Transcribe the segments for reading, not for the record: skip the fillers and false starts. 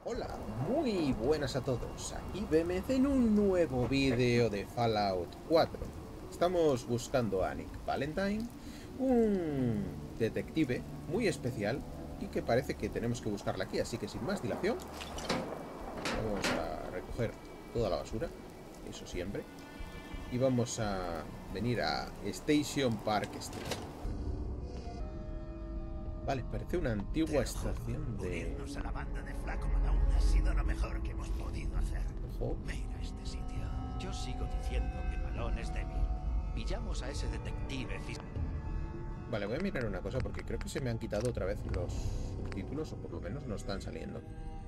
Hola, muy buenas a todos. Aquí BMC en un nuevo vídeo de Fallout 4. Estamos buscando a Nick Valentine, un detective muy especial y que parece que tenemos que buscarla aquí. Así que sin más dilación, vamos a recoger toda la basura, eso siempre, y vamos a venir a Station Park Street. Vale, parece una antigua estación de... Unirnos a la banda de Flaco Malone ha sido lo mejor que hemos podido hacer. Ojo. Mira este sitio. Yo sigo diciendo que Malone es débil. Pillamos a ese detective Vale, voy a mirar una cosa porque creo que se me han quitado otra vez los subtítulos, o por lo menos no están saliendo.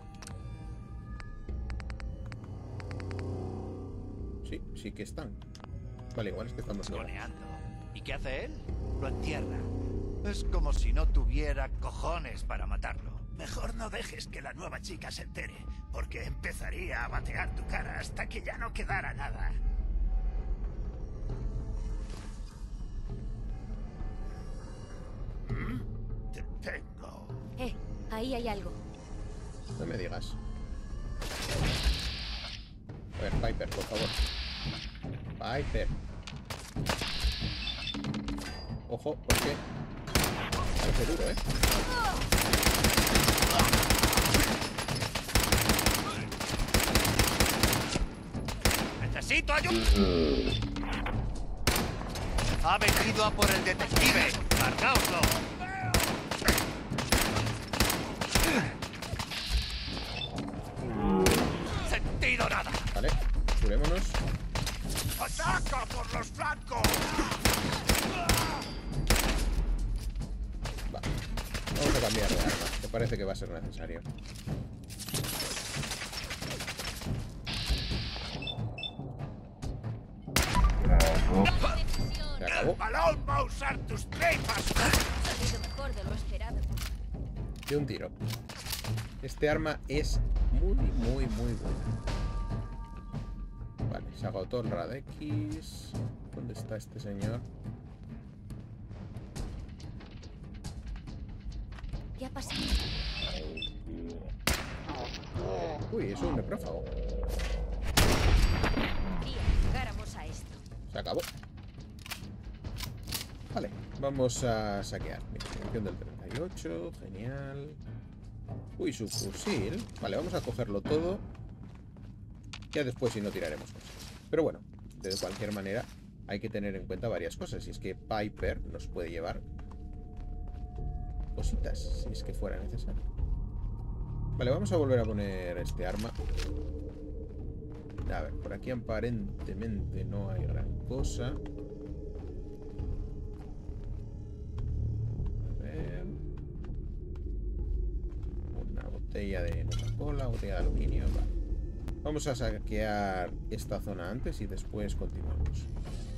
Sí, sí que están. Vale, igual es que estamos locos. fisgoneando. ¿Y qué hace él? Lo entierra. Es como si no tuviera cojones para matarlo. Mejor no dejes que la nueva chica se entere, porque empezaría a batear tu cara hasta que ya no quedara nada. Te tengo. Ahí hay algo. No me digas. A ver, Piper, por favor. Piper. Ojo, ¿por qué? Parece duro, ¿eh? ¡Necesito ayuda! Ha venido a por el detective. ¡Cargaoslo! Sentido nada. Vale, curémonos. ¡Ataca por los flancos! Va. Vamos a cambiar de arma, que parece que va a ser necesario. Se acabó. ¡El balón va a usar tus tripas! Ha salido mejor de lo esperado. De un tiro. Este arma es muy buena. Vale, se agotó el Radex. ¿Dónde está este señor? ¿Qué ha pasado? Uy, es un necrófago. Quería que jugáramos a esto. Se acabó. Vale, vamos a saquear. Mira, munición del 38, genial. Uy, su fusil. Vale, vamos a cogerlo todo. Ya después si no tiraremos cosas. Pero bueno, de cualquier manera hay que tener en cuenta varias cosas. Y es que Piper nos puede llevar cositas, si es que fuera necesario. Vale, vamos a volver a poner este arma. A ver, por aquí aparentemente no hay gran cosa. A ver. Una botella de Coca-Cola, botella de aluminio. Vale. Vamos a saquear esta zona antes y después continuamos.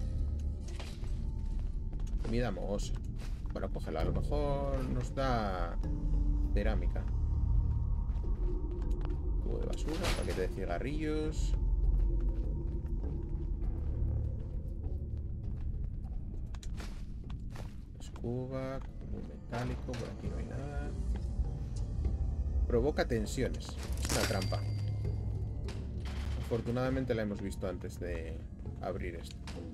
Comida mohosa. Bueno, cógela, a lo mejor nos da cerámica. Cubo de basura, paquete de cigarrillos. Escuba, cubo metálico, por aquí no hay nada. Provoca tensiones. Una trampa. Afortunadamente la hemos visto antes de abrir esto.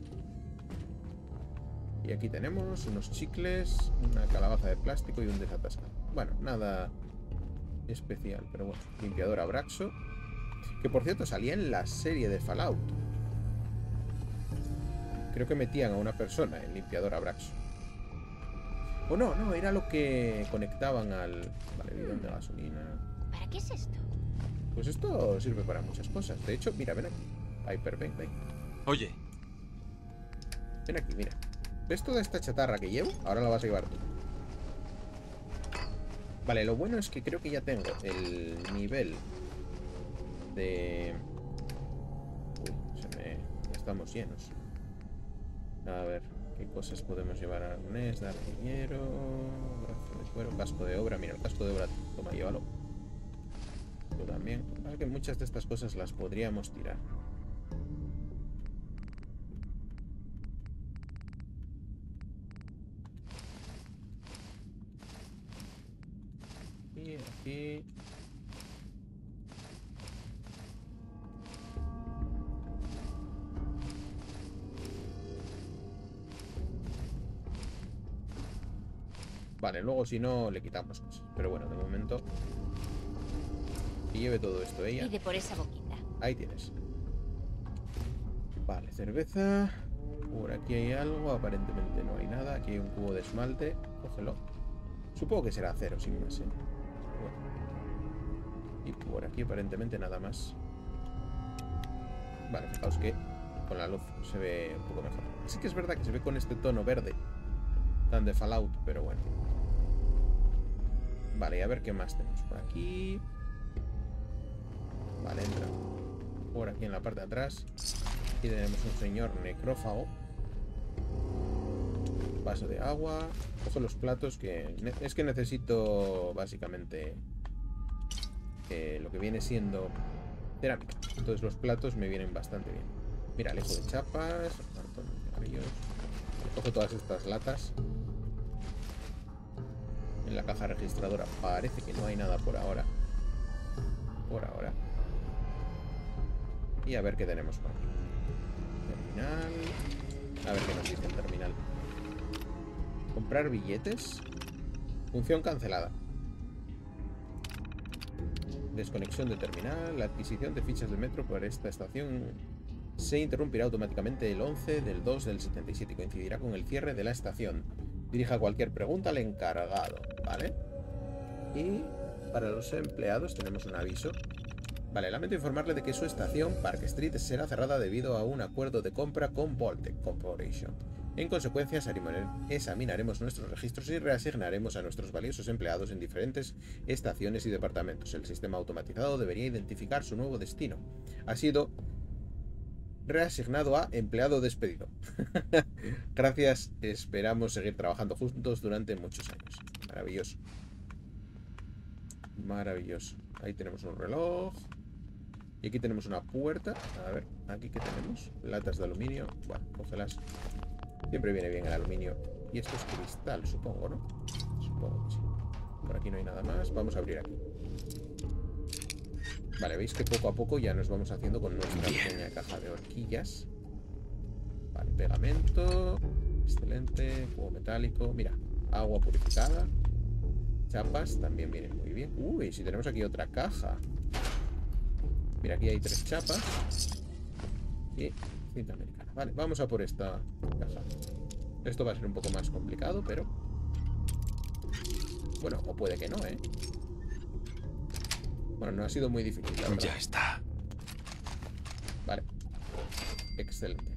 Y aquí tenemos unos chicles, una calabaza de plástico y un desatascado. Bueno, nada especial, pero bueno. Limpiador Abraxo. Que por cierto salía en la serie de Fallout. Creo que metían a una persona en limpiador Abraxo. O no, no, era lo que conectaban al... Vale, bidón de gasolina. ¿Para qué es esto? Pues esto sirve para muchas cosas. De hecho, mira, ven aquí. Piper, ven, ven. Oye, Ven aquí, mira. ¿Ves toda esta chatarra que llevo? Ahora la vas a llevar tú. Vale, lo bueno es que creo que ya tengo el nivel de... Uy, ya estamos llenos. A ver, ¿qué cosas podemos llevar a arnés de artillero? Brazo de cuero, casco de obra. Mira, el casco de obra, toma, llévalo. Tú también. Claro que muchas de estas cosas las podríamos tirar. Y aquí... Vale, luego si no le quitamos cosas. Pero bueno, de momento que lleve todo esto ella. Pide por esa boquita. Ahí tienes. Vale, cerveza. Por aquí hay algo. Aparentemente no hay nada. Aquí hay un cubo de esmalte. Cógelo. Supongo que será acero, sin más, ¿eh? Bueno. Y por aquí aparentemente nada más. Vale, fijaos que con la luz se ve un poco mejor. Sí que es verdad que se ve con este tono verde tan de Fallout, pero bueno. Vale, y a ver qué más tenemos por aquí. Vale, entra por aquí en la parte de atrás. Aquí tenemos un señor necrófago. Vaso de agua. Cojo los platos que... Es que necesito básicamente lo que viene siendo cerámica. Entonces los platos me vienen bastante bien. Mira, alejo de chapas. Cojo todas estas latas. En la caja registradora parece que no hay nada por ahora. Por ahora. Y a ver qué tenemos por aquí. Terminal. A ver qué nos dice el terminal. Comprar billetes. Función cancelada. Desconexión de terminal. La adquisición de fichas de metro por esta estación se interrumpirá automáticamente el 11 del 2 del 77 y coincidirá con el cierre de la estación. Dirija cualquier pregunta al encargado, ¿vale? Y para los empleados tenemos un aviso. Vale, lamento informarle de que su estación, Park Street, será cerrada debido a un acuerdo de compra con Voltec Corporation. En consecuencia, examinaremos nuestros registros y reasignaremos a nuestros valiosos empleados en diferentes estaciones y departamentos. El sistema automatizado debería identificar su nuevo destino. Ha sido reasignado a empleado despedido. Gracias, esperamos seguir trabajando juntos durante muchos años. Maravilloso. Maravilloso. Ahí tenemos un reloj. Y aquí tenemos una puerta. A ver, aquí que tenemos latas de aluminio. Bueno, cógelas. Siempre viene bien el aluminio. Y esto es cristal, supongo, ¿no? Supongo que sí. Por aquí no hay nada más. Vamos a abrir aquí. Vale, veis que poco a poco ya nos vamos haciendo con nuestra pequeña caja de horquillas. Vale, pegamento. Excelente. Juego metálico. Mira, agua purificada. Chapas también vienen muy bien. Uy, si tenemos aquí otra caja. Mira, aquí hay 3 chapas. Y cinta americana. Vale, vamos a por esta caja. Esto va a ser un poco más complicado, pero... Bueno, o puede que no, ¿eh? Bueno, no ha sido muy difícil, la verdad. Ya está. Vale. Excelente.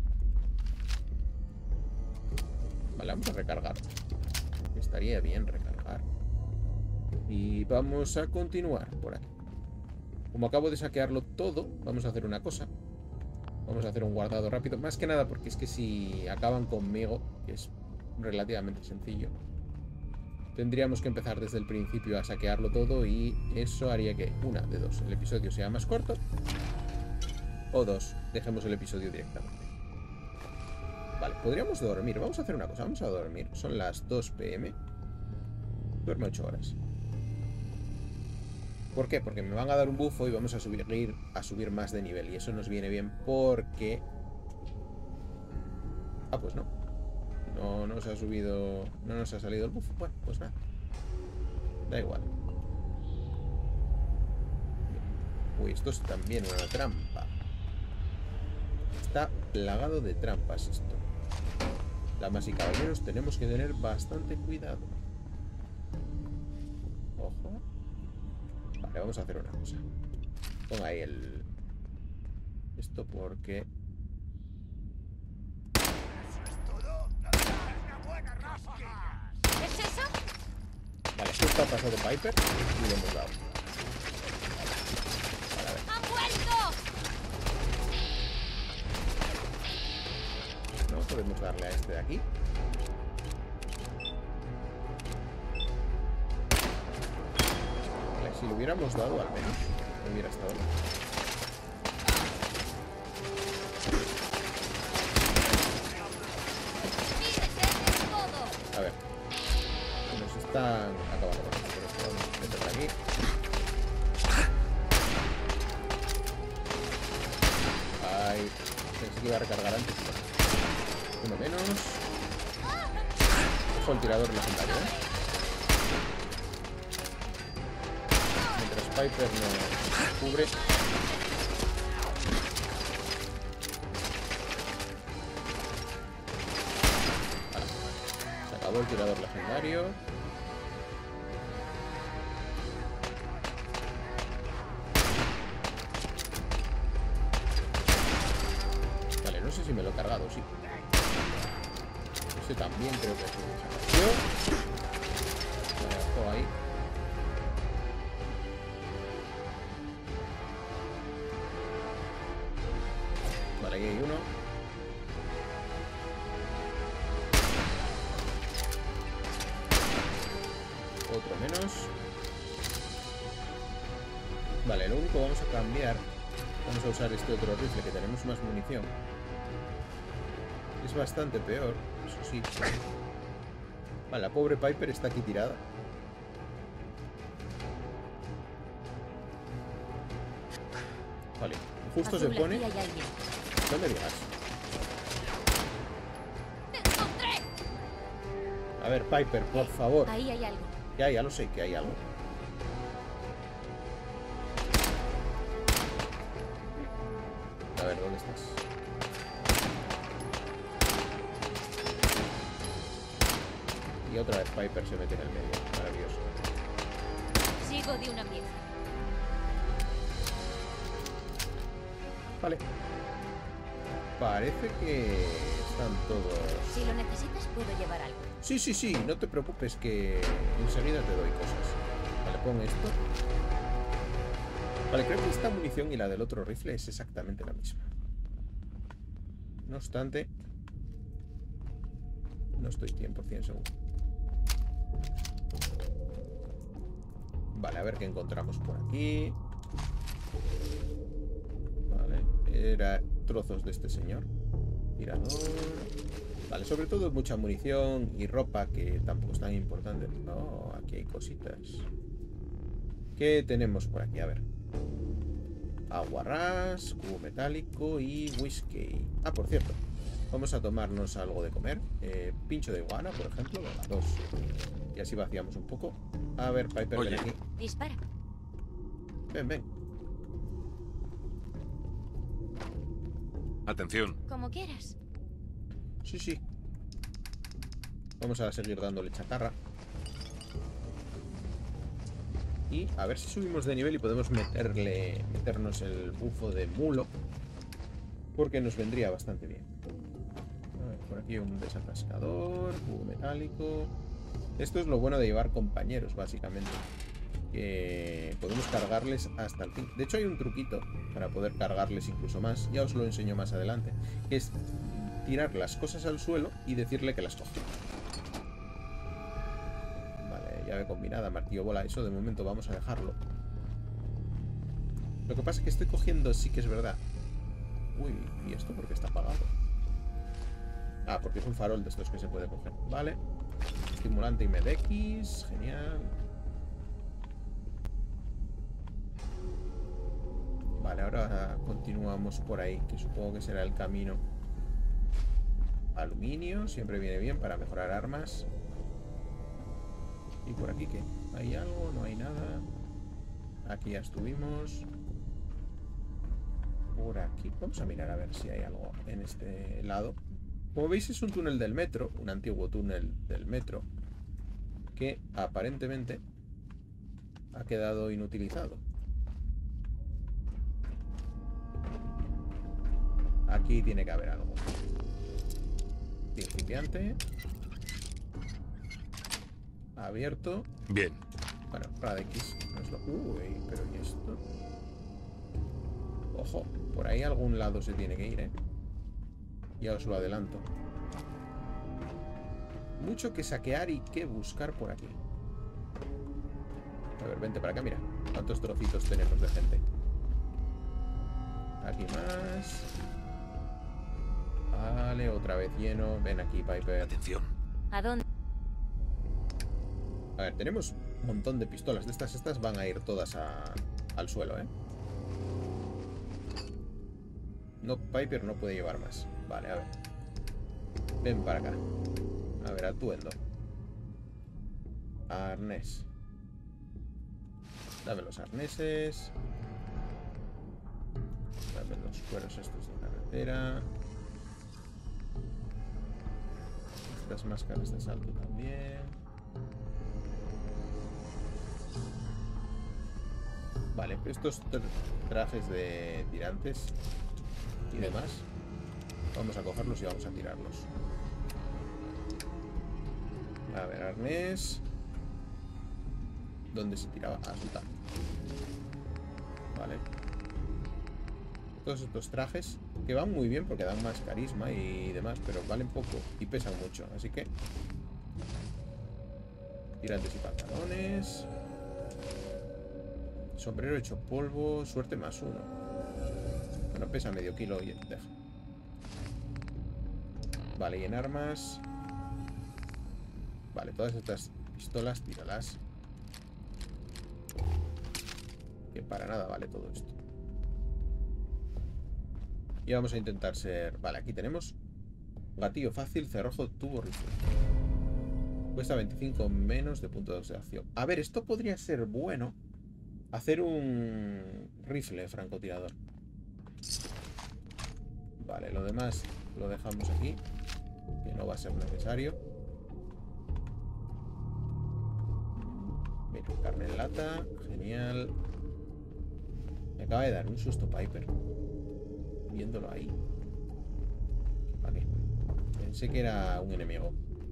Vale, vamos a recargar. Estaría bien recargar. Y vamos a continuar por aquí. Como acabo de saquearlo todo, vamos a hacer una cosa. Vamos a hacer un guardado rápido. Más que nada porque es que si acaban conmigo, que es relativamente sencillo, tendríamos que empezar desde el principio a saquearlo todo y eso haría que, una de dos, el episodio sea más corto, o dos, dejemos el episodio directamente. Vale, podríamos dormir. Vamos a hacer una cosa, vamos a dormir. Son las 2 p.m. Duerme 8 horas. ¿Por qué? Porque me van a dar un buffo y vamos a subir más de nivel. Y eso nos viene bien porque... Ah, pues no. No nos ha subido... No nos ha salido el buffo. Bueno, pues nada. Da igual. Uy, esto es también una trampa. Está plagado de trampas esto. Damas y caballeros, tenemos que tener bastante cuidado. Ojo. Vale, vamos a hacer una cosa. Ponga ahí el... Esto porque... ¿Qué es eso? Vale, esto ha pasado Piper y lo hemos dado. Vale, a ver. ¡Han vuelto! No, podemos darle a este de aquí. Vale, si lo hubiéramos dado al menos, hubiera estado bien. A ver. Nos están acabando con esto, pero esto vamos a meter por aquí. Ay, pensé que iba a recargar antes. Uno menos. Ojo el tirador legendario, ¿eh? Piper nos cubre. Vale. Se acabó el tirador legendario. Vale, no sé si me lo he cargado, sí. Ese también creo que se desapareció. Me dejó ahí. Vale, ahí hay uno. Otro menos. Vale, lo único vamos a cambiar. Vamos a usar este otro rifle que tenemos más munición. Es bastante peor, eso sí. Vale, la pobre Piper está aquí tirada. Vale, justo se pone. No me digas. A ver, Piper, por favor. Ahí hay algo. Ya lo sé que hay algo. A ver, ¿dónde estás? Y otra vez Piper se mete en el medio. Maravilloso. Sigo de una pieza. Vale. Parece que están todos... Si lo necesitas, puedo llevar algo. Sí, sí, sí. No te preocupes que enseguida te doy cosas. Vale, pon esto. Vale, creo que esta munición y la del otro rifle es exactamente la misma. No obstante, no estoy 100% seguro. Vale, a ver qué encontramos por aquí. Vale, era trozos de este señor. Tirador. Vale, sobre todo mucha munición y ropa, que tampoco es tan importante. No, aquí hay cositas. ¿Qué tenemos por aquí? A ver. Aguarrás, cubo metálico y whisky. Ah, por cierto, vamos a tomarnos algo de comer. Pincho de iguana, por ejemplo. Venga, 2. Y así vaciamos un poco. A ver, Piper, ven aquí. Dispara. Ven, ven. Atención. Como quieras. Sí, sí. Vamos a seguir dándole chatarra. Y a ver si subimos de nivel y podemos meternos el bufo de mulo. Porque nos vendría bastante bien. A ver, por aquí un desatascador, cubo metálico. Esto es lo bueno de llevar compañeros, básicamente. Que podemos cargarles hasta el fin. De hecho hay un truquito para poder cargarles incluso más. Ya os lo enseño más adelante. Que es tirar las cosas al suelo y decirle que las coja. Llave combinada, martillo bola, eso de momento vamos a dejarlo. Lo que pasa es que estoy cogiendo, sí que es verdad. Uy, ¿y esto por qué está apagado? Ah, porque es un farol de estos que se puede coger. Vale. Estimulante y MedX, genial. Vale, ahora continuamos por ahí, que supongo que será el camino. Aluminio, siempre viene bien para mejorar armas. ¿Y por aquí qué? ¿Hay algo? No hay nada. Aquí ya estuvimos. Por aquí. Vamos a mirar a ver si hay algo en este lado. Como veis es un túnel del metro. Un antiguo túnel del metro. Que aparentemente ha quedado inutilizado. Aquí tiene que haber algo. Principiante. Abierto. Bien. Bueno, Radx no es lo... Uy, pero ¿y esto? Ojo, por ahí a algún lado se tiene que ir, ¿eh? Ya os lo adelanto. Mucho que saquear y que buscar por aquí. A ver, vente para acá, mira. ¿Cuántos trocitos tenemos de gente? Aquí más. Vale, otra vez lleno. Ven aquí, Piper. Atención. ¿A dónde? A ver, tenemos un montón de pistolas de estas. Estas van a ir todas al suelo, ¿eh? No, Piper no puede llevar más. Vale, a ver. Ven para acá. A ver, atuendo. Arnés. Dame los arneses. Dame los cueros estos de carretera. Estas máscaras de salto también. Vale, estos trajes de tirantes y demás, vamos a cogerlos y vamos a tirarlos. A ver, arnés. ¿Dónde se tiraba? Ah, suelta. Vale. Todos estos trajes que van muy bien porque dan más carisma y demás, pero valen poco y pesan mucho, así que tirantes y pantalones. Sombrero hecho polvo, suerte +1. Bueno, pesa medio kilo y deja. Vale, y en armas. Vale, todas estas pistolas, tíralas. Que para nada vale todo esto. Y vamos a intentar ser... Vale, aquí tenemos gatillo fácil, cerrojo, tubo, rifle. Cuesta 25 menos de punto de oxidación. A ver, esto podría ser bueno. Hacer un rifle francotirador. Vale, lo demás lo dejamos aquí, que no va a ser necesario. Mira, carne en lata, genial. Me acaba de dar un susto Piper viéndolo ahí. Vale. Pensé que era un enemigo.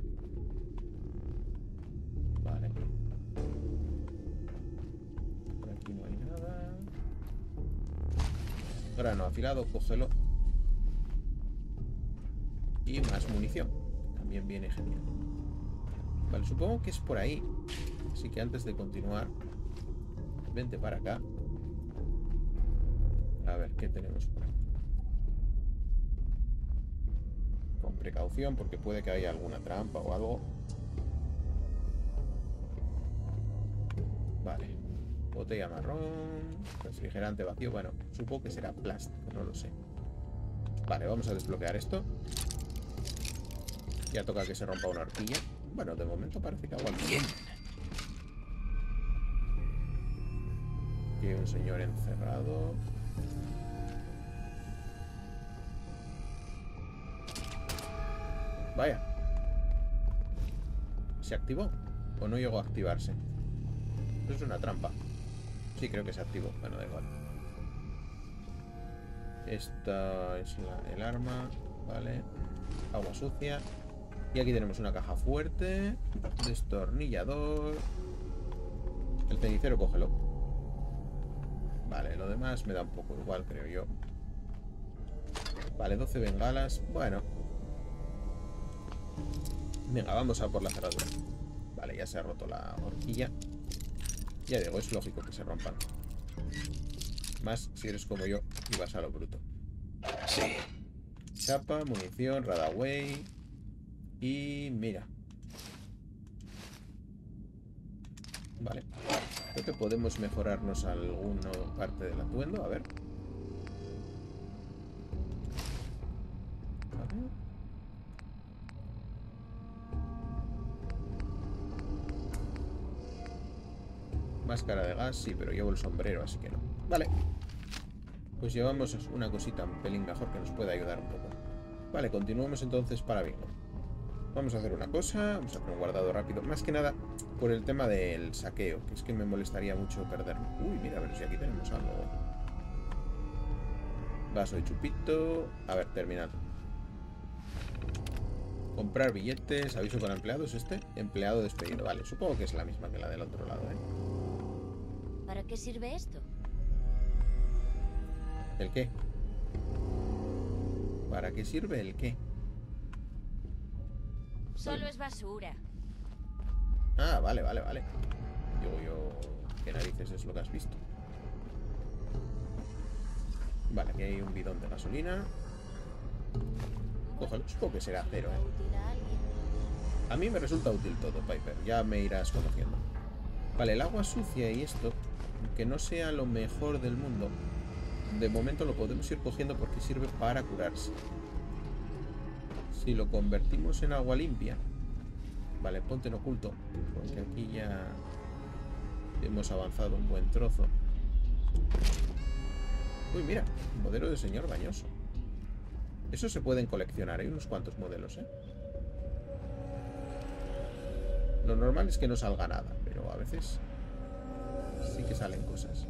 Vale. Por aquí no hay nada. Grano afilado, cógelo. Y más munición. También viene genial. Vale, supongo que es por ahí. Así que antes de continuar, vente para acá. A ver, ¿qué tenemos por aquí? Con precaución, porque puede que haya alguna trampa o algo. Vale. Botella marrón. Refrigerante vacío. Bueno, supongo que será plástico, no lo sé. Vale, vamos a desbloquear esto. Ya toca que se rompa una horquilla. Bueno, de momento parece que aguanta. Bien. Aquí hay un señor encerrado. Vaya. ¿Se activó? ¿O no llegó a activarse? Esto es una trampa. Sí, creo que se activó. Bueno, da igual. Esta es el arma. Vale. Agua sucia. Y aquí tenemos una caja fuerte. Destornillador. El cenicero, cógelo. Vale, lo demás me da un poco igual, creo yo. Vale, 12 bengalas. Bueno. Venga, vamos a por la cerradura. Vale, ya se ha roto la horquilla. Ya digo, es lógico que se rompan. Más si eres como yo y vas a lo bruto. Sí. Chapa, munición, Radaway. Y mira. Vale. Creo que podemos mejorarnos alguna parte del atuendo. A ver. A ver. Máscara de gas, sí, pero llevo el sombrero, así que no. Vale. Pues llevamos una cosita un pelín mejor que nos puede ayudar un poco. Vale, continuamos entonces para bingo. Vamos a hacer una cosa, vamos a hacer un guardado rápido. Más que nada por el tema del saqueo, que es que me molestaría mucho perderlo. Uy, mira, a ver si aquí tenemos algo. Vaso de chupito. A ver, terminal. Comprar billetes, aviso para empleados este. Empleado despedido, vale, supongo que es la misma que la del otro lado, ¿eh? ¿Para qué sirve esto? ¿El qué? ¿Para qué sirve el qué? Solo es basura. Ah, vale, vale, vale. Digo yo, ¿qué narices es lo que has visto? Vale, aquí hay un bidón de gasolina. Cógelo, supongo que será cero, ¿eh? ¿Útil a alguien? A mí me resulta útil todo, Piper. Ya me irás conociendo. Vale, el agua sucia y esto, que no sea lo mejor del mundo, de momento lo podemos ir cogiendo porque sirve para curarse. Si lo convertimos en agua limpia... Vale, ponte en oculto, porque aquí ya... Hemos avanzado un buen trozo. Uy, mira, modelo de señor bañoso. Eso se pueden coleccionar, hay unos cuantos modelos, ¿eh? Lo normal es que no salga nada, pero a veces sí que salen cosas.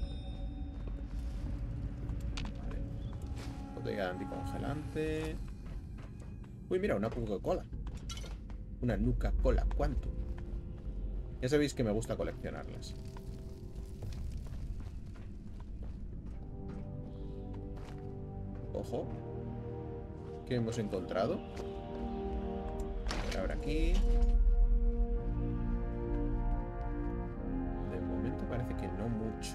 Vale. Botella anticongelante. Uy, mira, una Coca-Cola. Una Nuka-Cola. ¿Cuánto? Ya sabéis que me gusta coleccionarlas. Ojo. ¿Qué hemos encontrado? A ver aquí. De momento parece que no mucho.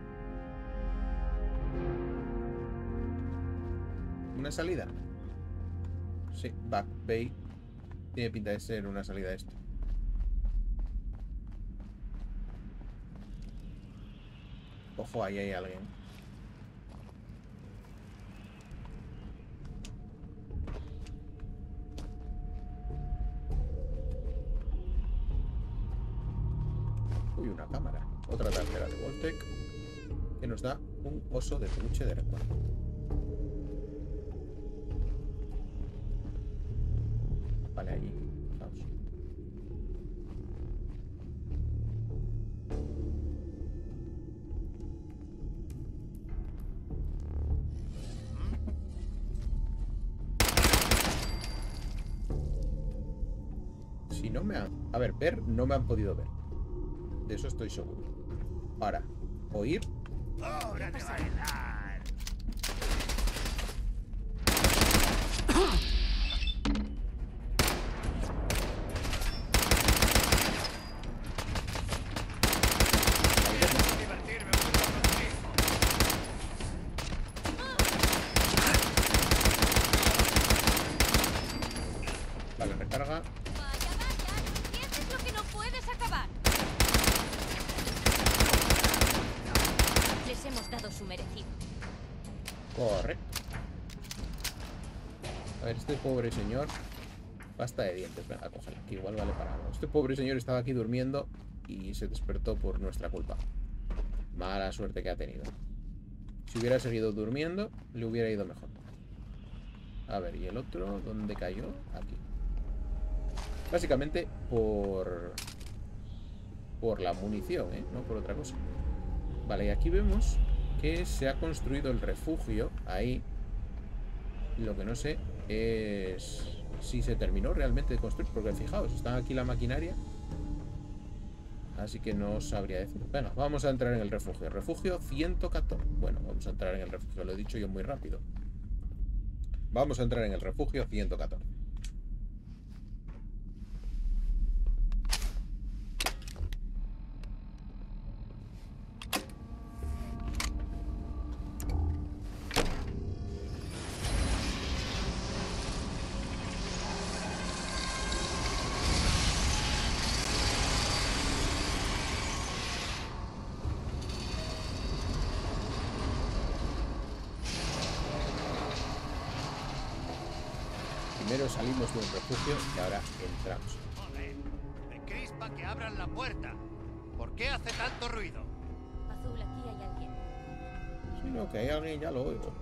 ¿Una salida? Sí, Back Bay. Tiene pinta de ser una salida esto. Ojo, ahí hay alguien. Uy, una cámara. Otra tarjeta de Voltec que nos da un oso de peluche de recuerdo. Vale, allí. Vamos. Si no me han... A ver, ver, no me han podido ver. De eso estoy seguro. Ahora, oír. ¡Hora de bailar! Quiero divertirme un poco contigo. Vale, recarga. Vaya, vaya, no entiendes lo que no puedes acabar. Les hemos dado su merecido. Correcto. A ver, este pobre señor. Pasta de dientes, venga, cógela, que igual vale para algo. Este pobre señor estaba aquí durmiendo y se despertó por nuestra culpa. Mala suerte que ha tenido. Si hubiera seguido durmiendo, le hubiera ido mejor. A ver, ¿y el otro dónde cayó? Aquí. Básicamente por la munición, ¿eh? No por otra cosa. Vale, y aquí vemos que se ha construido el refugio ahí. Lo que no sé es si se terminó realmente de construir, porque fijaos, está aquí la maquinaria. Así que no sabría decir. Venga, vamos a entrar en el refugio. Refugio 114. Bueno, vamos a entrar en el refugio, lo he dicho yo muy rápido. Vamos a entrar en el refugio 114. Primero salimos de un refugio y ahora entramos. Joder, me crispa que abran la puerta. ¿Por qué hace tanto ruido? Azul, aquí hay alguien. Sí, no, que hay alguien, ya lo oigo.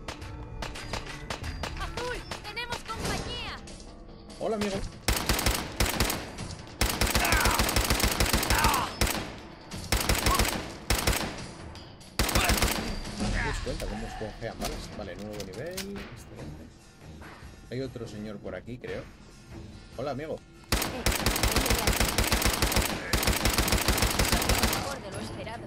Azul, tenemos compañía. Hola, amigo. ¿Te das cuenta cómo esponjean balas? Vale, nuevo nivel. Excelente. Hay otro señor por aquí, creo. Hola, amigo. Mejor de lo esperado.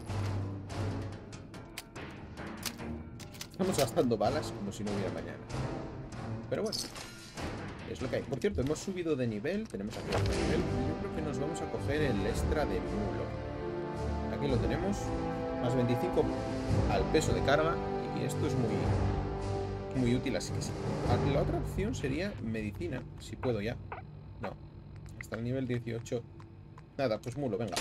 Estamos gastando balas como si no hubiera mañana. Pero bueno, es lo que hay. Por cierto, hemos subido de nivel. Tenemos aquí otro nivel. Yo creo que nos vamos a coger el extra de mulo. Aquí lo tenemos. Más 25 al peso de carga. Y esto es muy útil, así que sí. La otra opción sería medicina. Si puedo ya. No. Hasta el nivel 18. Nada, pues mulo, venga.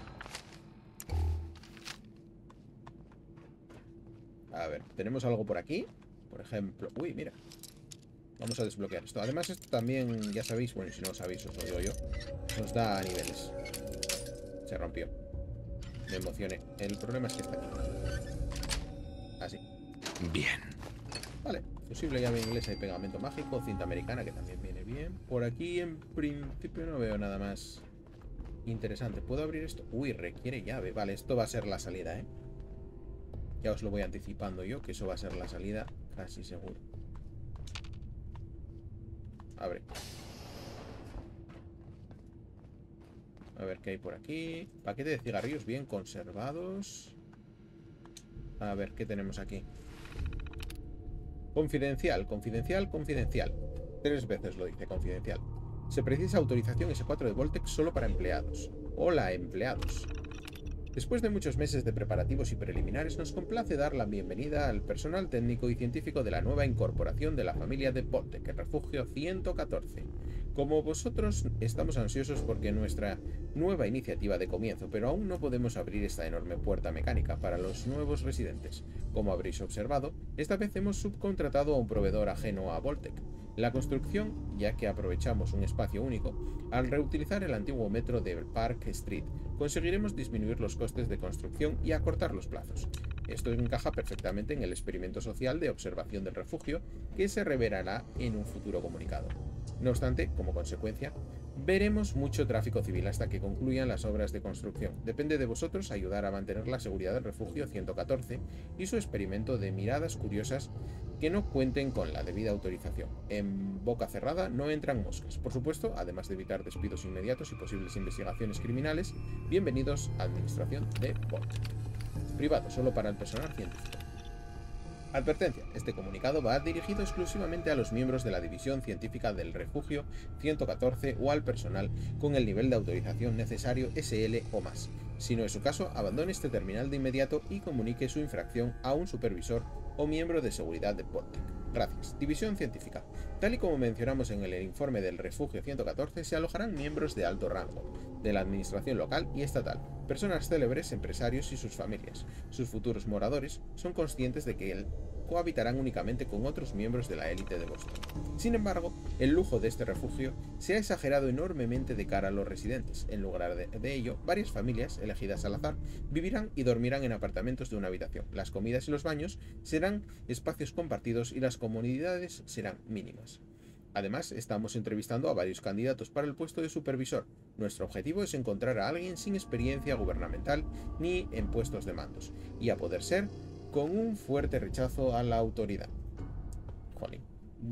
A ver, tenemos algo por aquí. Por ejemplo... Uy, mira. Vamos a desbloquear esto. Además, esto también, ya sabéis, bueno, si no lo sabéis, os lo digo yo. Nos da niveles. Se rompió. Me emocioné. El problema es que está aquí. Así. Bien. Vale. Fusible llave inglesa y pegamento mágico. Cinta americana, que también viene bien. Por aquí, en principio, no veo nada más interesante. ¿Puedo abrir esto? Uy, requiere llave. Vale, esto va a ser la salida, ¿eh? Ya os lo voy anticipando yo, que eso va a ser la salida. Casi seguro. Abre. A ver qué hay por aquí. Paquete de cigarrillos bien conservados. A ver qué tenemos aquí. Confidencial, confidencial, confidencial. 3 veces lo dice, confidencial. Se precisa autorización S4 de Voltec solo para empleados. Hola, empleados. Después de muchos meses de preparativos y preliminares, nos complace dar la bienvenida al personal técnico y científico de la nueva incorporación de la familia de Voltec, el refugio 114. Como vosotros, estamos ansiosos porque nuestra nueva iniciativa de comienzo, pero aún no podemos abrir esta enorme puerta mecánica para los nuevos residentes. Como habréis observado, esta vez hemos subcontratado a un proveedor ajeno a Voltec. La construcción, ya que aprovechamos un espacio único, al reutilizar el antiguo metro de Park Street, conseguiremos disminuir los costes de construcción y acortar los plazos. Esto encaja perfectamente en el experimento social de observación del refugio que se revelará en un futuro comunicado. No obstante, como consecuencia, veremos mucho tráfico civil hasta que concluyan las obras de construcción. Depende de vosotros ayudar a mantener la seguridad del refugio 114 y su experimento de miradas curiosas que no cuenten con la debida autorización. En boca cerrada no entran moscas. Por supuesto, además de evitar despidos inmediatos y posibles investigaciones criminales, bienvenidos a Administración de Voltec. Privado, solo para el personal científico. Advertencia, este comunicado va dirigido exclusivamente a los miembros de la División Científica del Refugio 114 o al personal con el nivel de autorización necesario SL o más. Si no es su caso, abandone este terminal de inmediato y comunique su infracción a un supervisor o miembro de seguridad de Voltec. Gracias. División Científica. Tal y como mencionamos en el informe del Refugio 114, se alojarán miembros de alto rango, de la administración local y estatal, personas célebres, empresarios y sus familias. Sus futuros moradores son conscientes de que cohabitarán únicamente con otros miembros de la élite de Boston. Sin embargo, el lujo de este refugio se ha exagerado enormemente de cara a los residentes. En lugar de ello, varias familias, elegidas al azar, vivirán y dormirán en apartamentos de una habitación. Las comidas y los baños serán espacios compartidos y las comodidades serán mínimas. Además, estamos entrevistando a varios candidatos para el puesto de supervisor. Nuestro objetivo es encontrar a alguien sin experiencia gubernamental ni en puestos de mandos, y a poder ser, con un fuerte rechazo a la autoridad. Jolín.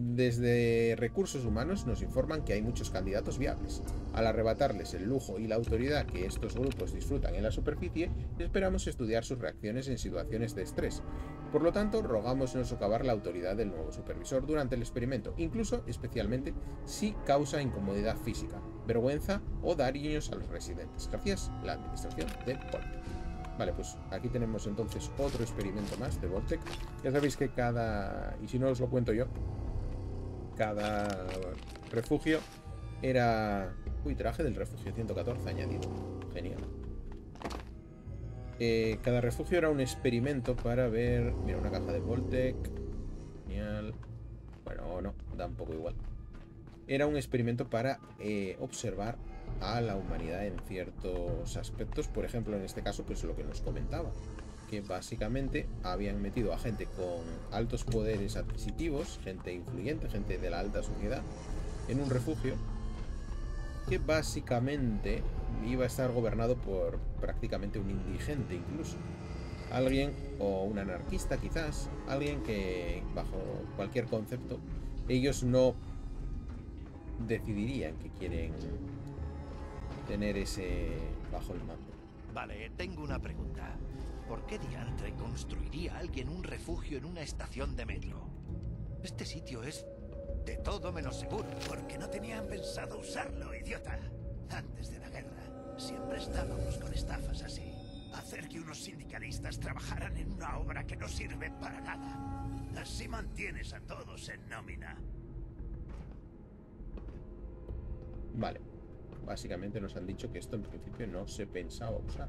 Desde Recursos Humanos nos informan que hay muchos candidatos viables. Al arrebatarles el lujo y la autoridad que estos grupos disfrutan en la superficie, esperamos estudiar sus reacciones en situaciones de estrés. Por lo tanto, rogamos no socavar la autoridad del nuevo supervisor durante el experimento, incluso especialmente si causa incomodidad física, vergüenza o daños a los residentes. Gracias, la administración de Voltec. Vale, pues aquí tenemos entonces otro experimento más de Voltec. Ya sabéis que y si no os lo cuento yo, cada refugio era... Uy, traje del refugio 114 añadido. Genial. Cada refugio era un experimento para ver... Mira, una caja de Voltec. Genial. Bueno, no, da un poco igual. Era un experimento para observar a la humanidad en ciertos aspectos. Por ejemplo, en este caso, pues lo que nos comentaba, que básicamente habían metido a gente con altos poderes adquisitivos, gente influyente, gente de la alta sociedad, en un refugio que básicamente iba a estar gobernado por prácticamente un indigente incluso. Alguien, o un anarquista quizás, alguien que bajo cualquier concepto ellos no decidirían que quieren tener ese bajo el mando. Vale, tengo una pregunta. ¿Por qué diantre construiría alguien un refugio en una estación de metro? Este sitio es de todo menos seguro. Porque no tenían pensado usarlo, idiota. Antes de la guerra, siempre estábamos con estafas así. Hacer que unos sindicalistas trabajaran en una obra que no sirve para nada. Así mantienes a todos en nómina. Vale. Básicamente nos han dicho que esto en principio no se pensaba usar.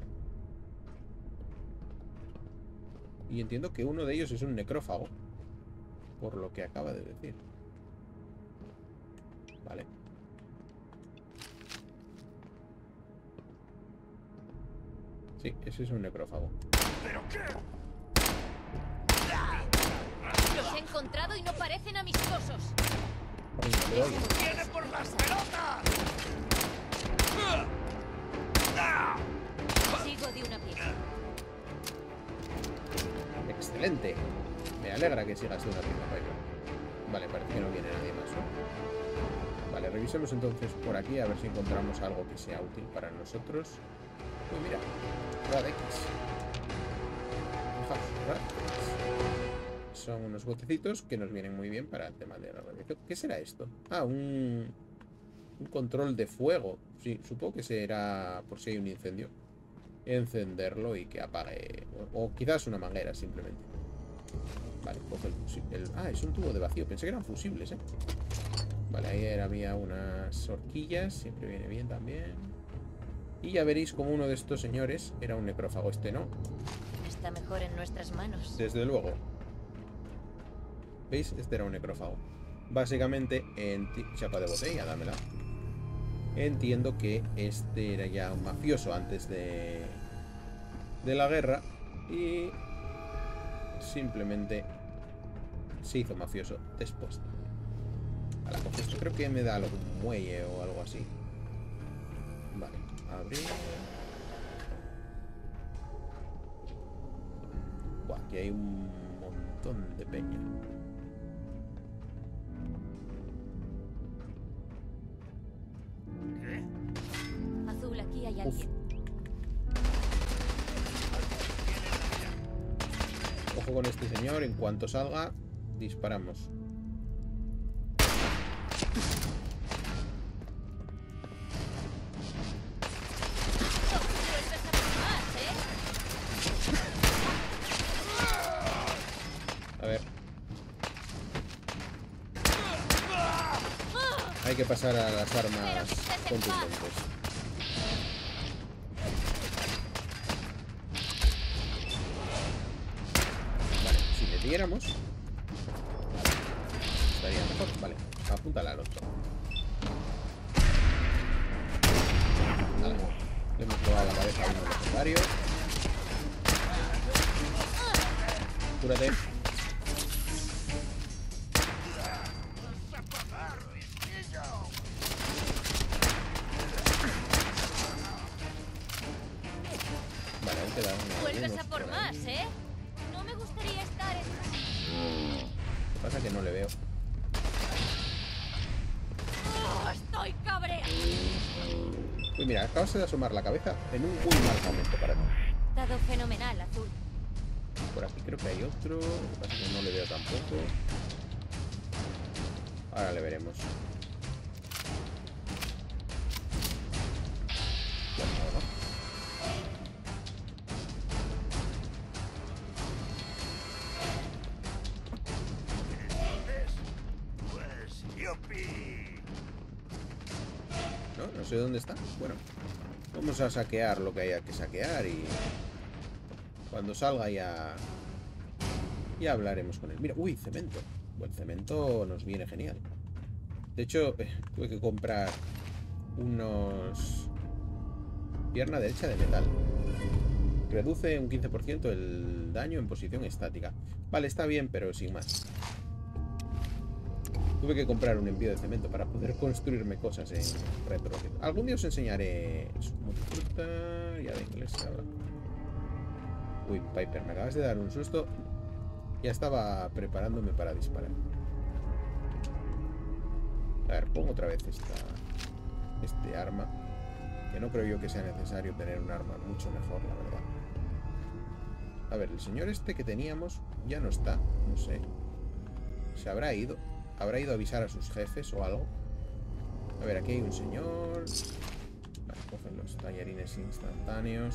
Y entiendo que uno de ellos es un necrófago, por lo que acaba de decir. Vale. Sí, ese es un necrófago. ¿Pero qué? Los he encontrado y no parecen amistosos. Venga, le doy. ¡Viene por las pelotas! Sigo de una pieza. Excelente. Me alegra que sigas de una pieza, Piper. Vale, parece que no viene nadie más, ¿no? Vale, revisemos entonces por aquí a ver si encontramos algo que sea útil para nosotros. Uy, mira. Rad X. Fijaos, Rad X. Son unos botecitos que nos vienen muy bien para el tema de la radiación. ¿Qué será esto? Ah, un control de fuego. Sí, supongo que será por si hay un incendio. Encenderlo y que apague. O quizás una manguera simplemente. Vale, coge el fusible. Ah, es un tubo de vacío. Pensé que eran fusibles, ¿eh? Vale, ahí había unas horquillas. Siempre viene bien también. Y ya veréis como uno de estos señores era un necrófago. Este no. Está mejor en nuestras manos. Desde luego. ¿Veis? Este era un necrófago. Básicamente, chapa de botella, dámela. Entiendo que este era ya un mafioso antes de la guerra. Y simplemente se hizo mafioso después. A la coge esto. Creo que me da algún muelle o algo así. Vale, abrir. Buah, aquí hay un montón de peña. ¿Qué? Azul, aquí hay alguien. Ojo con este señor, en cuanto salga, disparamos. A ver. Hay que pasar a las armas contundentes. Vale, si le diéramos estaría mejor. Vale, apúntala al otro. Vale, le hemos robado la cabeza a uno legendario. Cúrate. Vale, aún queda uno. Vuelves a por más, ¿eh? No me gustaría estar en... Lo que pasa es que no le veo. ¡Oh, estoy cabreado! Uy, mira, acabas de asomar la cabeza en un muy mal momento para ti. Dado fenomenal, Azul. Por aquí creo que hay otro. Lo que pasa es que no le veo tampoco. Ahora le veremos. Bueno, no. Pues, yupi. No sé dónde está. Bueno, vamos a saquear lo que haya que saquear y cuando salga ya hablaremos con él. Mira, uy, cemento. El cemento nos viene genial. De hecho, tuve que comprar unos... Pierna derecha de metal. Reduce un 15% el daño en posición estática. Vale, está bien, pero sin más. Tuve que comprar un envío de cemento para poder construirme cosas en retro. Algún día os enseñaré multifruta. Ya de inglés se habla. Uy, Piper, me acabas de dar un susto. Ya estaba preparándome para disparar. A ver, pongo otra vez este arma. Que no creo yo que sea necesario tener un arma mucho mejor, la verdad. A ver, el señor este que teníamos ya no está. No sé. ¿Se habrá ido? ¿Habrá ido a avisar a sus jefes o algo? A ver, aquí hay un señor. Vale, cogen los tallarines instantáneos.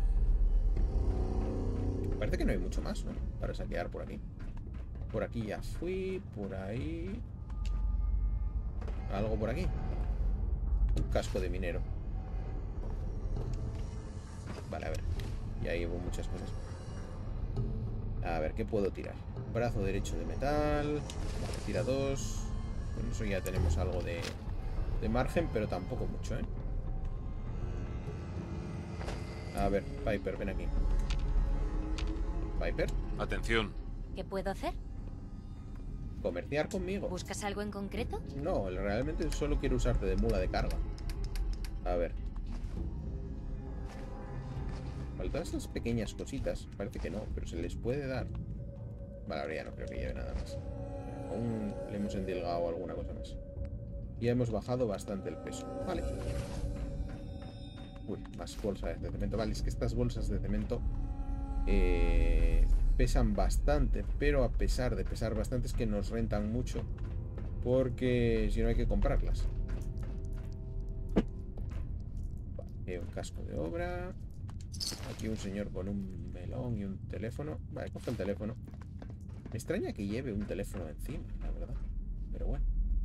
Parece que no hay mucho más, ¿no? Para saquear por aquí. Por aquí ya fui. Por ahí. ¿Algo por aquí? Un casco de minero. Vale, a ver. Y ahí hubo muchas cosas. A ver, ¿qué puedo tirar? Brazo derecho de metal. Vale, tira 2. Con eso ya tenemos algo de margen, pero tampoco mucho, ¿eh? A ver, Piper, ven aquí. Piper, Atención. ¿Qué puedo hacer? comerciar conmigo. ¿Buscas algo en concreto? No, realmente solo quiero usarte de mula de carga. A ver. Vale, todas estas pequeñas cositas, parece que no, pero se les puede dar. Vale, ahora ya no creo que lleve nada más. Aún le hemos endilgado alguna cosa más. Ya hemos bajado bastante el peso. Vale. Uy, más bolsas de cemento. Vale, es que estas bolsas de cemento pesan bastante, pero a pesar de pesar bastante es que nos rentan mucho, porque si no hay que comprarlas. Vale, un casco de obra. Aquí un señor con un melón y un teléfono. Vale, coge el teléfono. Me extraña que lleve un teléfono encima, la verdad. Pero bueno.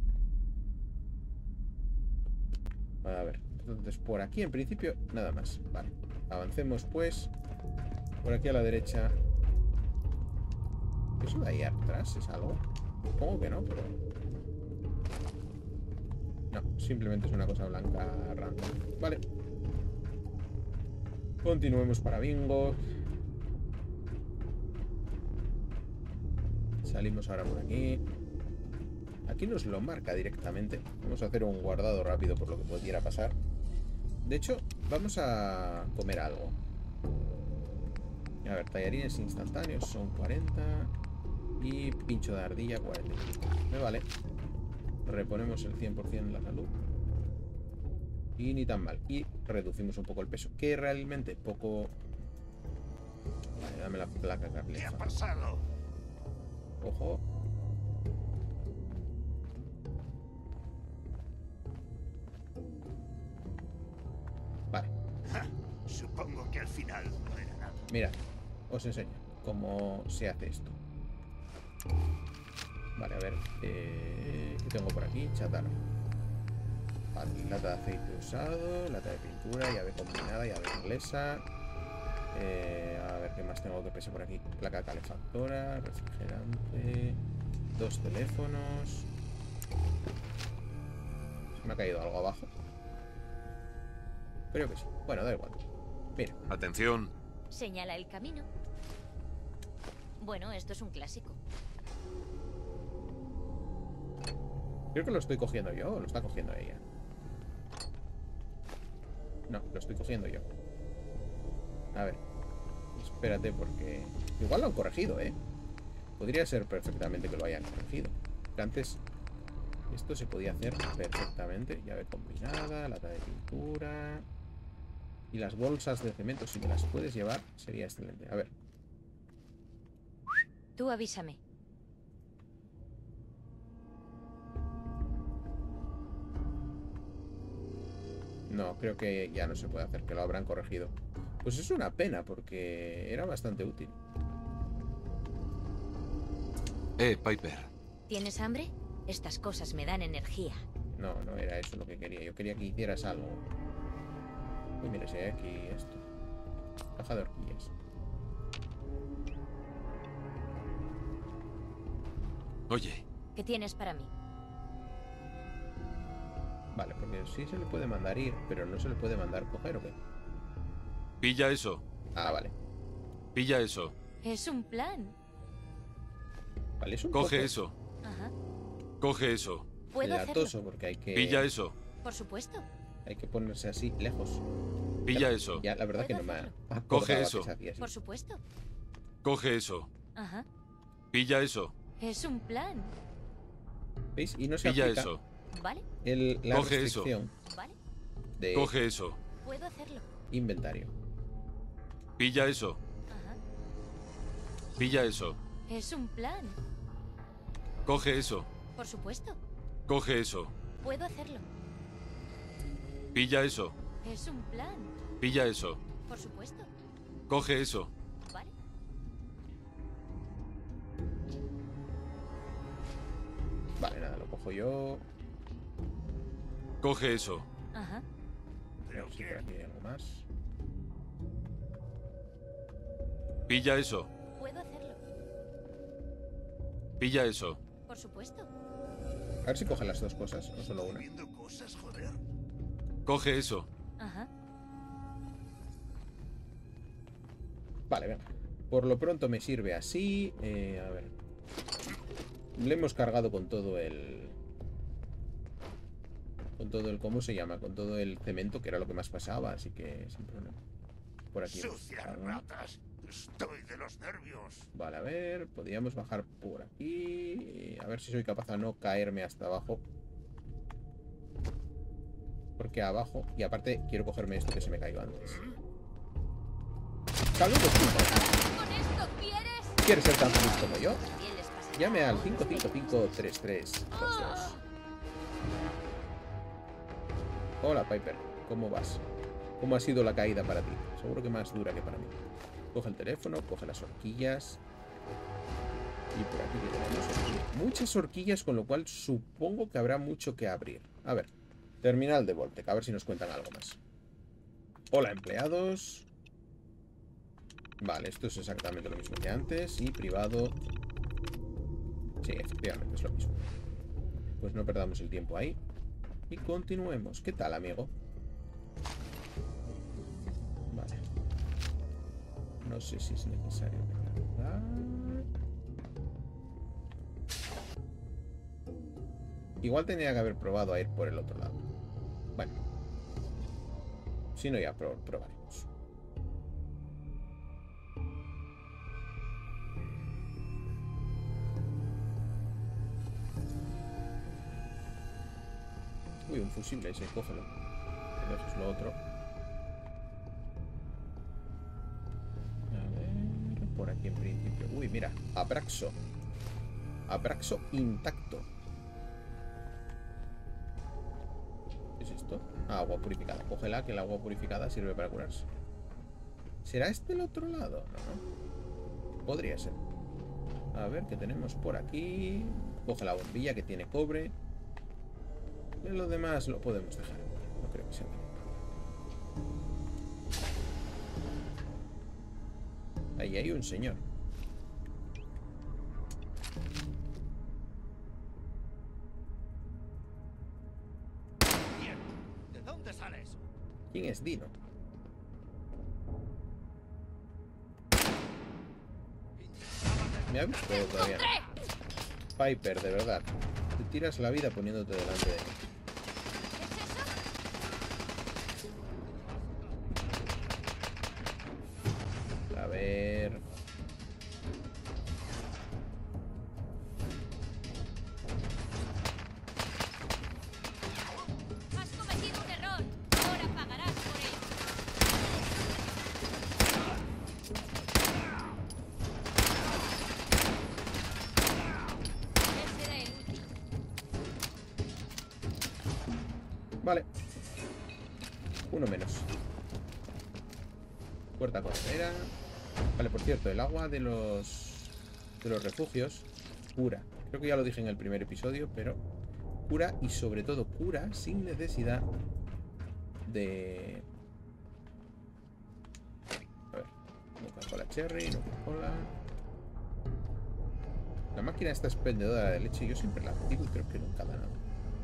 A ver, entonces por aquí en principio nada más. Vale, avancemos pues. Por aquí a la derecha. ¿Eso de ahí atrás es algo? Supongo que no, pero... No, simplemente es una cosa blanca random. Vale. Continuemos para bingo. Salimos ahora por aquí. Aquí nos lo marca directamente. Vamos a hacer un guardado rápido por lo que pudiera pasar. De hecho, vamos a comer algo. A ver, tallarines instantáneos son 40. Y pincho de ardilla 45. Me vale. Reponemos el 100% en la salud. Y ni tan mal. Y reducimos un poco el peso, que realmente poco... Vale, dame la placa ¿Qué ha carleza. pasado? Ojo. Vale, Supongo que al final no era nada. mira, os enseño cómo se hace esto. Vale, a ver, ¿qué tengo por aquí? Chatarra. Vale, lata de aceite usado, lata de pintura, llave combinada, llave inglesa. A ver, ¿qué más tengo que pese por aquí? Placa calefactora, refrigerante, 2 teléfonos. ¿Se me ha caído algo abajo? Creo que sí. Bueno, da igual. Mira, Atención. Señala el camino. Bueno, esto es un clásico. creo que lo estoy cogiendo yo o lo está cogiendo ella. No, lo estoy cogiendo yo. A ver. Espérate porque... Igual lo han corregido, ¿eh? Podría ser perfectamente que lo hayan corregido. Que antes esto se podía hacer perfectamente. Llave combinada, lata de pintura... Y las bolsas de cemento, si me las puedes llevar, sería excelente. A ver. Tú avísame. No, creo que ya no se puede hacer, que lo habrán corregido. Pues es una pena, porque era bastante útil. Piper. ¿Tienes hambre? Estas cosas me dan energía. No, no era eso lo que quería. Yo quería que hicieras algo. Uy, mira, si hay aquí esto. Caja de horquillas. Oye, ¿Qué tienes para mí? Vale, porque sí se le puede mandar ir, pero no se le puede mandar coger, ¿o qué? pilla eso. Ah, vale. Pilla eso. Es un plan. Vale, es un Coge poco eso. Ajá. Coge eso. ¿Puedo hacerlo? latoso, porque Pilla eso. Por supuesto. hay que ponerse así, lejos. Pilla eso. Ya, la verdad que no ¿Puedo me hacerlo? ha Coge acordado eso. que se hacía así. Por supuesto. Coge eso. Ajá. Pilla eso. Es un plan. ¿Veis? Y no se Pilla aplica eso. ¿Vale? la Coge eso. restricción ¿Vale? de Coge eso. Puedo hacerlo. inventario. Pilla eso. Ajá. Pilla eso. Es un plan. Coge eso. Por supuesto. Coge eso. Puedo hacerlo. Pilla eso. Es un plan. Pilla eso. Por supuesto. Coge eso. ¿Vale? Vale, nada, lo cojo yo. Coge eso. Ajá. A ver si por aquí hay algo más. Pilla eso. Puedo hacerlo. Pilla eso. Por supuesto. A ver si coge las dos cosas, no solo una. Viendo cosas, joder. Coge eso. Ajá. Vale, venga. Por lo pronto me sirve así. A ver. Le hemos cargado con todo el... ¿Cómo se llama? Con todo el cemento, que era lo que más pasaba, así que sin problema. Por aquí. ¡Sucias ratas! Estoy de los nervios. Vale, a ver. Podríamos bajar por aquí. A ver si soy capaz de no caerme hasta abajo. Porque abajo... Y aparte, quiero cogerme esto que se me cayó antes. ¡Saludos, chicos! ¿Con esto quieres? ¿Quieres ser tan feliz como yo? También les pasará. Llame al 555-3322. Hola, Piper. ¿Cómo vas? ¿Cómo ha sido la caída para ti? Seguro que más dura que para mí. Coge el teléfono, coge las horquillas. Y por aquí que tenemos muchas horquillas, con lo cual supongo que habrá mucho que abrir. A ver. Terminal de Voltec. A ver si nos cuentan algo más. Hola, empleados. Vale, esto es exactamente lo mismo que antes. Y privado. Sí, efectivamente, es lo mismo. Pues no perdamos el tiempo ahí. Y continuemos. ¿Qué tal, amigo? Vale. No sé si es necesario recargar. Igual tenía que haber probado a ir por el otro lado. Bueno. Si no, ya probaremos. Uy, un fusible ese, cógelo. Eso es lo otro. A ver, por aquí en principio. Uy, mira, Abraxo. Abraxo intacto. ¿Qué es esto? Ah, agua purificada. Cógela, que el agua purificada sirve para curarse. ¿Será este el otro lado? No. Podría ser. A ver, ¿qué tenemos por aquí? Coge la bombilla que tiene cobre. Y lo demás lo podemos dejar. No creo que sea tan importante. Ahí hay un señor. Bien. ¿De dónde sale eso? ¿Quién es Dino? ¿Me ha visto todavía? Piper, de verdad. Te tiras la vida poniéndote delante de mí. A ver... Has cometido un error. Ahora pagarás por ello. Ese era el último. Vale. Uno menos. Puerta corredera. Vale, por cierto, el agua de los refugios cura. Creo que ya lo dije en el primer episodio, pero cura y sobre todo cura sin necesidad de... A ver, Coca-Cola Cherry, no Coca-Cola. La máquina esta expendedora de leche, yo siempre la activo y creo que nunca da nada.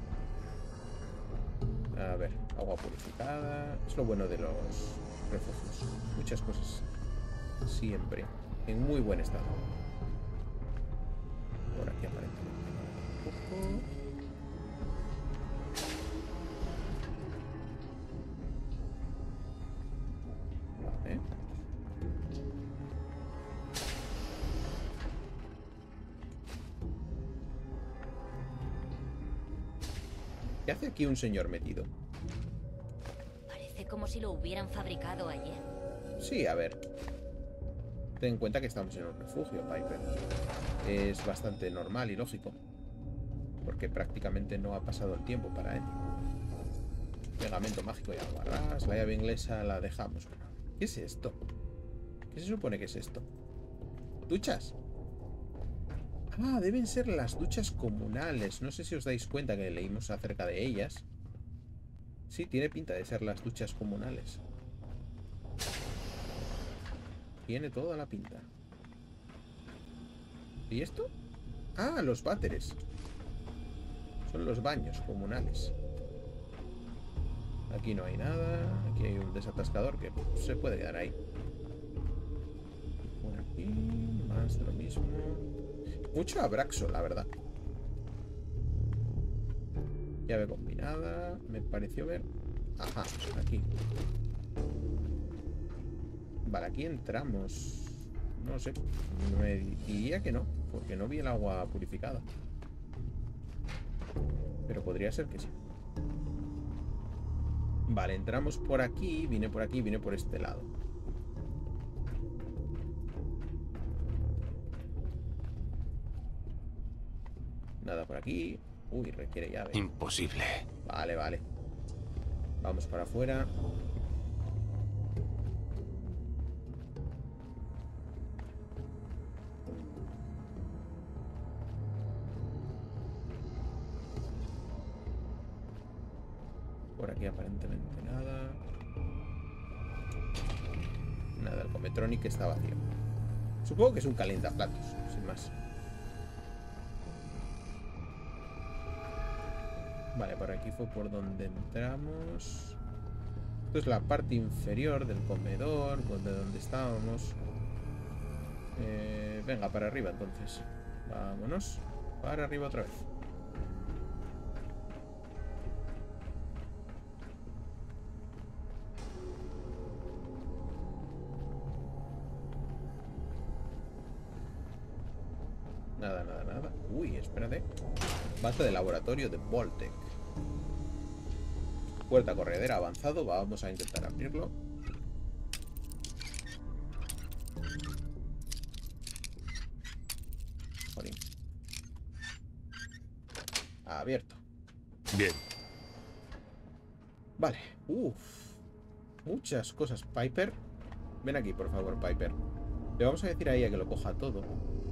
A ver, agua purificada. Es lo bueno de los refugios. Muchas cosas siempre en muy buen estado. Por aquí aparentemente un poco. Vale. ¿Qué hace aquí un señor metido? Parece como si lo hubieran fabricado ayer. Sí, a ver. Ten en cuenta que estamos en un refugio, Piper. Es bastante normal y lógico. Porque prácticamente no ha pasado el tiempo para él. Pegamento mágico ya lo guardas. La llave inglesa la dejamos. ¿Qué es esto? ¿Qué se supone que es esto? ¿Duchas? Ah, deben ser las duchas comunales. No sé si os dais cuenta que leímos acerca de ellas. Sí, tiene pinta de ser las duchas comunales. Tiene toda la pinta. ¿Y esto? Ah, los váteres. Son los baños comunales. Aquí no hay nada. Aquí hay un desatascador que se puede quedar ahí. Más de lo mismo. Mucho Abraxo, la verdad. Llave combinada. Me pareció ver... Ajá, aquí. Vale, aquí entramos. No sé. Me diría que no, porque no vi el agua purificada. Pero podría ser que sí. Vale, entramos por aquí. Vine por aquí, vine por este lado. Nada por aquí. Uy, requiere llave. Imposible. Vale, vale. Vamos para afuera. Por aquí aparentemente nada. Nada, el Cometronic está vacío. Supongo que es un calientaplatos, sin más. Vale, por aquí fue por donde entramos. Esto es la parte inferior del comedor, de donde estábamos. Venga, para arriba entonces. Vámonos. Para arriba otra vez. Nada, nada, nada. Uy, espérate. Base de laboratorio de Voltec. Puerta corredera avanzado. Vamos a intentar abrirlo. Jolín. Abierto. Bien. Vale. Uff. Muchas cosas. Piper. Ven aquí, por favor, Piper. Le vamos a decir a ella que lo coja todo.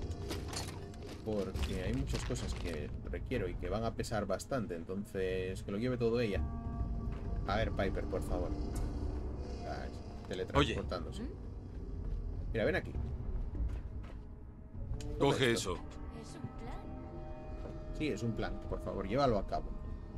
Porque hay muchas cosas que requiero y que van a pesar bastante. Entonces, que lo lleve todo ella. A ver, Piper, por favor. Teletransportándose. Mira, ven aquí. Coge eso. Es un plan. Sí, es un plan. Por favor, llévalo a cabo.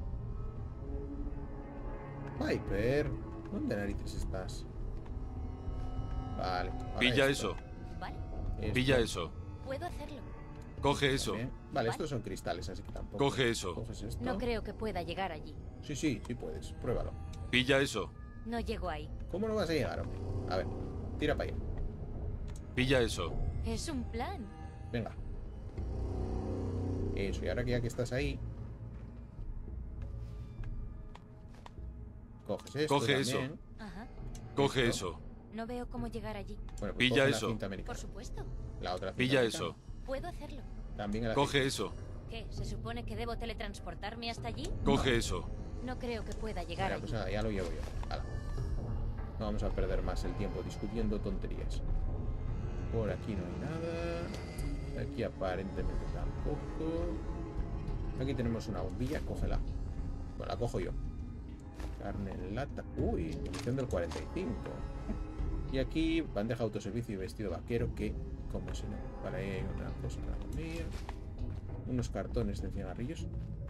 Piper, ¿dónde narices estás? Vale. Pilla eso. Vale, Pilla eso. puedo hacerlo. Coge eso. Vale, estos son cristales, así que tampoco. Coge eso. Coges esto. No creo que pueda llegar allí. Sí, sí, sí puedes. Pruébalo. Pilla eso. No llego ahí. ¿Cómo no vas a llegar, hombre? A ver, tira para allá. Pilla eso. Es un plan. Venga. Eso, y ahora que ya que estás ahí... Coges esto Coge eso. también. Ajá. Coge Esto. eso. No veo cómo llegar allí. Bueno, pues Pilla coge la eso. cinta americana. Por supuesto. La otra cinta Pilla americana. eso. Puedo hacerlo. También la Coge eso. ¿Qué? ¿Se supone que debo teletransportarme hasta allí? Coge eso. No creo que pueda llegar Venga, allí. pues nada, ya lo llevo yo. Hala. No vamos a perder más el tiempo discutiendo tonterías. Por aquí no hay nada. Aquí aparentemente tampoco. Aquí tenemos una bombilla, cógela. Bueno, la cojo yo. Carne en lata. Uy, munición del 45. Y aquí, bandeja autoservicio y vestido vaquero, que, como si no. Vale, ahí hay una cosa para dormir. Unos cartones de cigarrillos.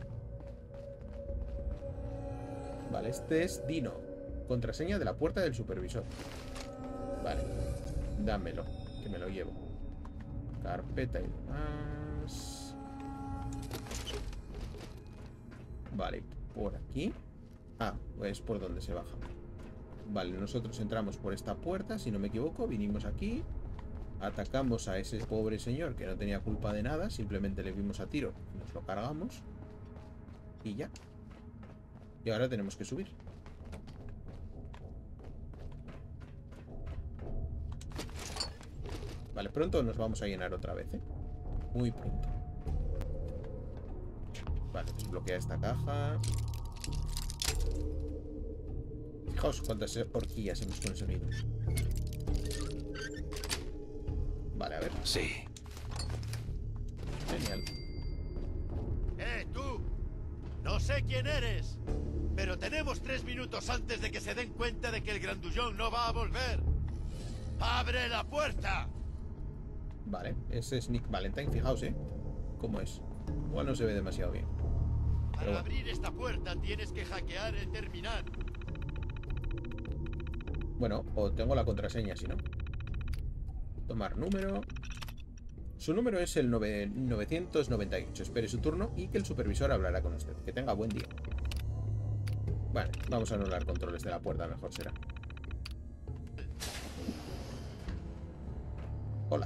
Vale, este es Dino. Contraseña de la puerta del supervisor. Vale, dámelo, que me lo llevo. Carpeta y demás. Vale, por aquí. Ah, pues por donde se baja. Vale, nosotros entramos por esta puerta, si no me equivoco. Vinimos aquí. Atacamos a ese pobre señor que no tenía culpa de nada. Simplemente le vimos a tiro. Nos lo cargamos. Y ya. Y ahora tenemos que subir. Vale, pronto nos vamos a llenar otra vez, ¿eh? Muy pronto. Vale, desbloquea esta caja. Fijaos cuántas horquillas hemos conseguido. Vale, a ver. Sí. Genial. ¡Tú! No sé quién eres, pero tenemos 3 minutos antes de que se den cuenta de que el grandullón no va a volver. ¡Abre la puerta! Vale, ese es Nick Valentine, fijaos, ¿eh? Cómo es. Igual no se ve demasiado bien. Para bueno. abrir esta puerta tienes que hackear el terminal. Bueno, o tengo la contraseña, si no. Tomar número. Su número es el 998. Espere su turno y que el supervisor hablará con usted. Que tenga buen día. Vale, vamos a anular controles de la puerta, mejor será. Hola.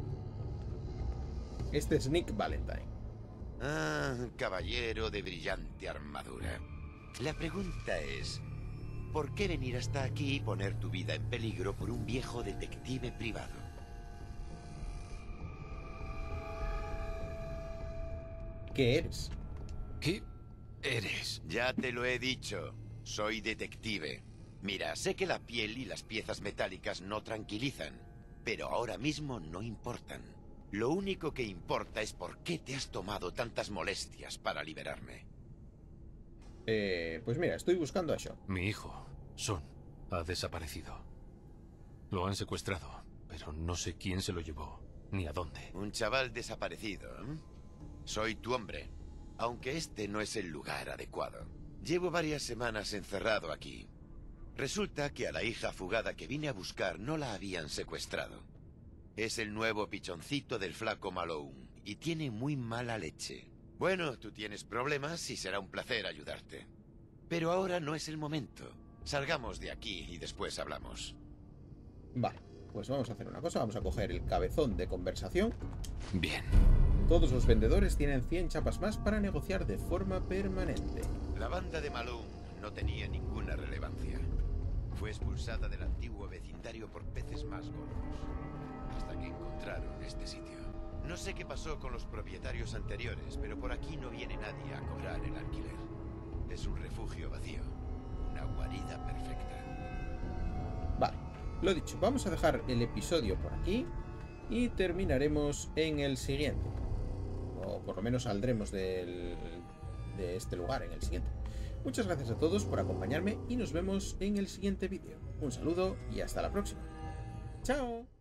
Este es Nick Valentine. Ah, caballero de brillante armadura. La pregunta es, ¿por qué venir hasta aquí y poner tu vida en peligro por un viejo detective privado? ¿Qué eres? ¿Qué eres? Ya te lo he dicho, soy detective. Mira, sé que la piel y las piezas metálicas no tranquilizan, pero ahora mismo no importan. Lo único que importa es por qué te has tomado tantas molestias para liberarme. Pues mira, estoy buscando a Sean. Mi hijo, Son, ha desaparecido. Lo han secuestrado, pero no sé quién se lo llevó, ni a dónde. Un chaval desaparecido, ¿eh? Soy tu hombre, aunque este no es el lugar adecuado. Llevo varias semanas encerrado aquí. Resulta que a la hija fugada que vine a buscar no la habían secuestrado. Es el nuevo pichoncito del flaco Malone y tiene muy mala leche. Bueno, tú tienes problemas y será un placer ayudarte. Pero ahora no es el momento. Salgamos de aquí y después hablamos. Vale, pues vamos a hacer una cosa. Vamos a coger el cabezón de conversación. Bien. Todos los vendedores tienen 100 chapas más para negociar de forma permanente. La banda de Malone no tenía ninguna relevancia. Fue expulsada del antiguo vecindario por peces más gordos, hasta que encontraron este sitio. No sé qué pasó con los propietarios anteriores, pero por aquí no viene nadie a cobrar el alquiler. Es un refugio vacío, una guarida perfecta. Vale, lo dicho, vamos a dejar el episodio por aquí y terminaremos en el siguiente. O por lo menos saldremos de este lugar en el siguiente. Muchas gracias a todos por acompañarme y nos vemos en el siguiente vídeo. Un saludo y hasta la próxima. ¡Chao!